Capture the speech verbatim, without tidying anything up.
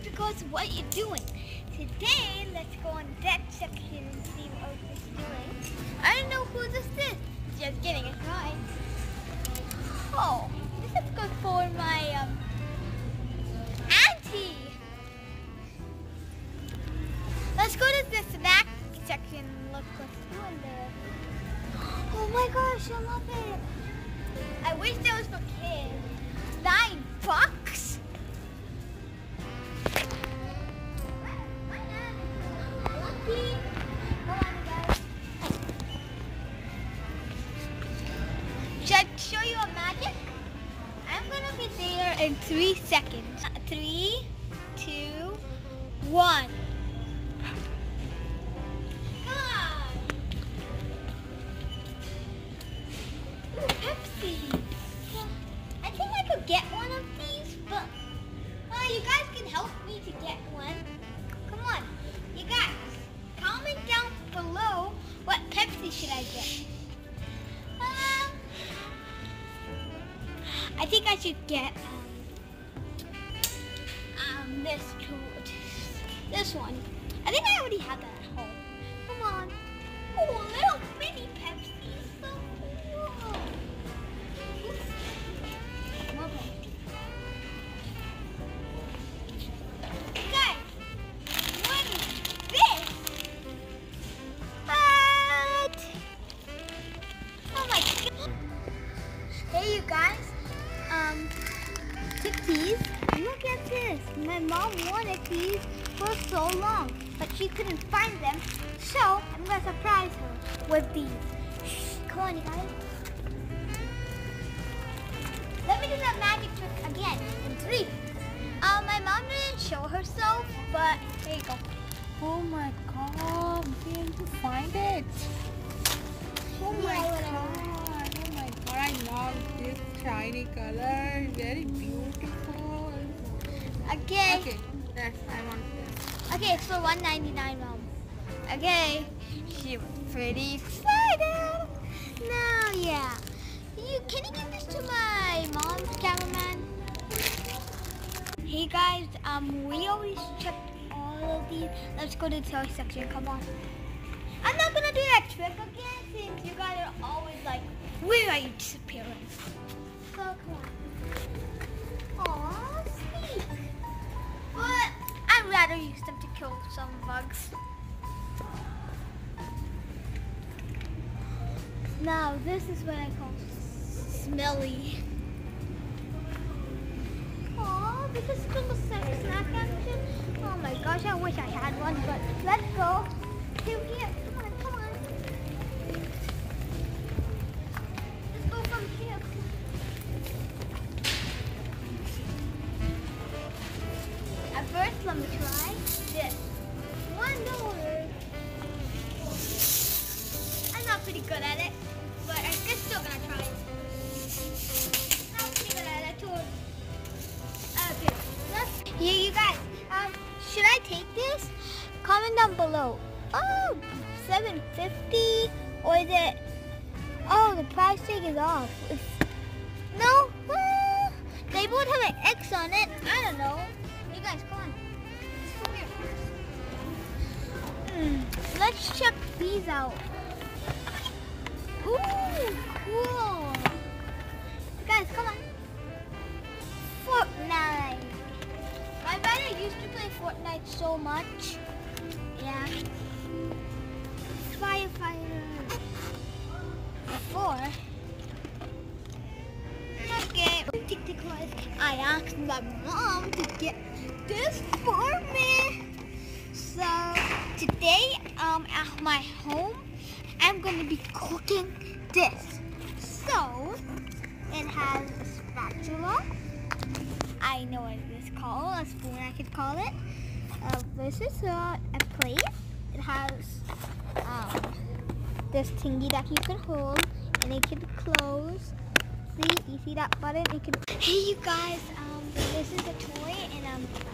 because what you're doing. Today, let's go on that section and see what Oprah's doing. I don't know who this is. Just kidding, it's mine. Oh, this is good for my um, auntie. Let's go to the snack section and look what's doing there. Oh my gosh, I love it. I wish that was for kids. Nine bucks? Lucky. Come on, guys. Should I show you a magic? I'm gonna be there in three seconds. Three, two, one. Pepsi. I think I could get one of these, but uh, you guys can help me to get one. Come on, you guys, comment down below what Pepsi should I get. Um, I think I should get um, um this this one. I think I already have that at home. Come on. Oh, little mini Pepsi. So cool. Guys, what is this? What? Oh my god. Hey you guys, um, took these. Look at this. My mom wanted these for so long, but she couldn't find them. So I'm gonna surprise her with these. Shh, come on you guys. Let me do that magic trick again in three. Um, my mom didn't show herself, but here you go. Oh my god, we have to find it. Oh my Yeah, god, oh my god, I love this shiny color, very beautiful. Okay. Okay, that's, I want this. Okay, it's for one ninety-nine, Mom. Okay, she was pretty excited. Now, yeah. You, can you give this to my mom's cameraman? Hey guys, um, we always checked all of these. Let's go to the toy section, come on. I'm not gonna do that trick again since you guys are always like, where are you disappearing? So come on. Aw, sweet. But I'd rather use them to kill some bugs. Now, this is what I call smelly. Aw, this is still a sex snack action. Oh my gosh, I wish I had one, but let's go to here. Come on, come on. Let's go from here. At first, let me try this. One dollar. I'm not pretty good at it, but I'm just still gonna try it. Not pretty good at it too. Okay, let's. Yeah, you guys. Um, should I take this? Comment down below. Oh, seven fifty, or is it? Oh, the price tag is off. It's, no, uh, they both have an X on it. I don't know. You guys, come on. Let's come here. Hmm. Let's check these out. Ooh, cool. Guys, come on. Fortnite. My brother used to play Fortnite so much. Yeah. Firefighter. Four. Okay. I asked my mom to get this for me. So today, um, at my home, I'm going to be cooking this. So, it has a spatula. I know what it is called, a spoon I could call it. Uh, this is uh, a plate. It has um, this thingy that you can hold and it can close. See, you see that button? It can. Hey you guys, um, this is a toy and um,